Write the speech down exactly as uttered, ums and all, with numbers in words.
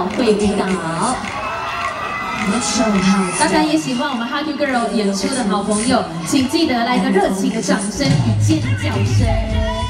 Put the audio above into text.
庙会舞蹈。当然也喜欢我们 Hot Girl 演出的好朋友，请记得来个热情的掌声与尖叫声。